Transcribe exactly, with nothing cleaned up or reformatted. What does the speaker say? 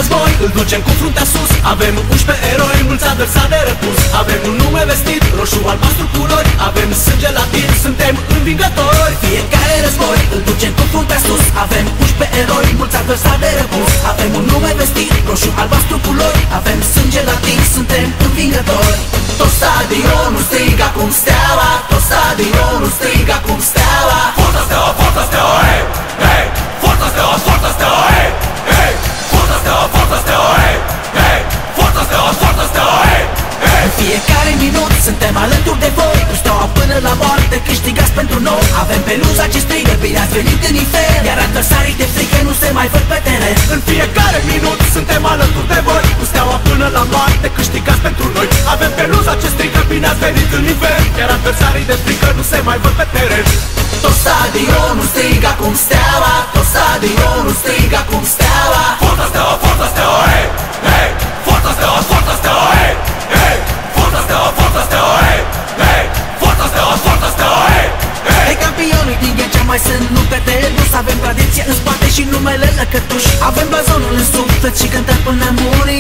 război, îl ducem cu fruntea sus. Avem unsprezece eroi, mulți adversari de răpus. Avem un nume vestit, roșu, albastru, culori. Avem sânge latin, suntem învingători. Fiecare război, îl ducem cu fruntea sus. Avem unsprezece eroi, mulți adversari de răpus. Avem un nume vestit, roșu, albastru, culori. Avem sânge latin, suntem învingători. Tot stadionul strigă acum Steaua, tot stadionul strigă acum Steaua. Forța Steaua, forța Steaua, hei, hei. Forța Steaua, forța Steaua, hei, hei. Forța Steaua, forța Steaua, hei, hei. Forța Steaua, forța Steaua, hei, hei. În fiecare minut suntem alături de voi, cu Steaua până la moarte câștigați pentru noi. Avem peluza ce strigă, bine ați venit în infern, iar adversarii de frică nu se mai văd pe teren. În fiecare minut suntem alături de voi, cu Steaua până la moarte câștigați pentru noi. Avem peluza ce strigă, bine ați venit în infern, iar adversarii de frică nu se mai văd pe teren. Tot stadionul strigă acum Steaua, tot stadionul strigă acum Steaua. Forța Steaua, forța Steaua, hei, hei. Forța Steaua, forța Steaua, hei, hei. Forța Steaua, forța Steaua, hei, hei. Forța Steaua, forța Steaua, hei, hei. Hei campionii din Ghencea mai sunt lupte de dus. Avem tradiție în spate și numele lăcătuș. Avem blazonul în suflet și cântăm până muri.